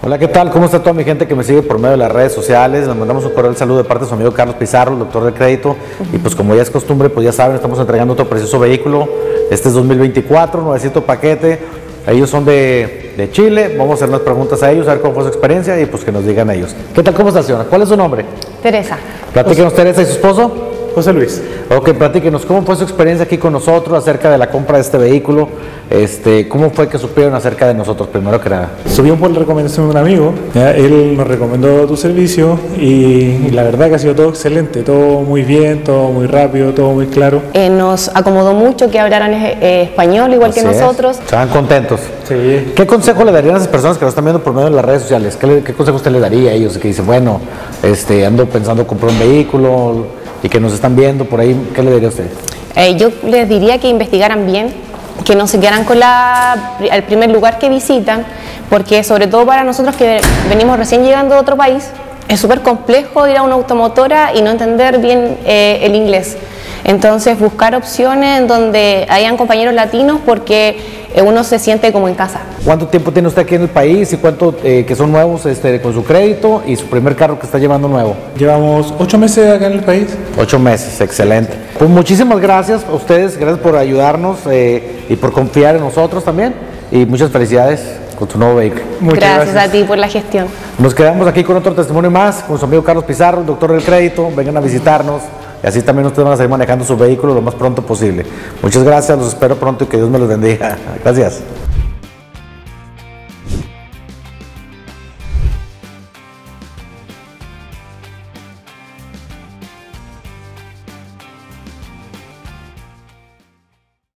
Hola, ¿qué tal? ¿Cómo está toda mi gente que me sigue por medio de las redes sociales? Les mandamos un cordial saludo de parte de su amigo Carlos Pizarro, el doctor del crédito. Y pues como ya es costumbre, pues ya saben, estamos entregando otro precioso vehículo. Este es 2024, nuevecito paquete. Ellos son de Chile. Vamos a hacer unas preguntas a ellos, a ver cómo fue su experiencia y pues que nos digan ellos. ¿Qué tal? ¿Cómo está, señora? ¿Cuál es su nombre? Teresa. Platíquenos, Teresa, ¿y su esposo? José Luis. Ok, platíquenos, ¿cómo fue su experiencia aquí con nosotros acerca de la compra de este vehículo? ¿Cómo fue que supieron acerca de nosotros, primero que nada? Subimos por la recomendación de un amigo, ¿ya? Él nos recomendó tu servicio y la verdad que ha sido todo excelente, todo muy bien, todo muy rápido, todo muy claro. Nos acomodó mucho que hablaran español igual que nosotros. ¿Estaban contentos? Sí. ¿Qué consejo le darían a esas personas que nos están viendo por medio de las redes sociales? ¿Qué consejo usted le daría a ellos? Que dicen, bueno, ando pensando comprar un vehículo y que nos están viendo por ahí, ¿qué le diría a usted? Yo les diría que investigaran bien, que no se quedaran con el primer lugar que visitan, porque sobre todo para nosotros que venimos recién llegando de otro país, es súper complejo ir a una automotora y no entender bien el inglés. Entonces buscar opciones en donde hayan compañeros latinos porque uno se siente como en casa. ¿Cuánto tiempo tiene usted aquí en el país y cuánto que son nuevos con su crédito y su primer carro que está llevando nuevo? Llevamos 8 meses acá en el país. 8 meses, excelente. Pues muchísimas gracias a ustedes, gracias por ayudarnos y por confiar en nosotros también y muchas felicidades con tu nuevo vehículo. Gracias a ti por la gestión. Nos quedamos aquí con otro testimonio más, con su amigo Carlos Pizarro, el doctor del crédito. Vengan a visitarnos y así también ustedes van a seguir manejando su vehículo lo más pronto posible. Muchas gracias, los espero pronto y que Dios me los bendiga. Gracias.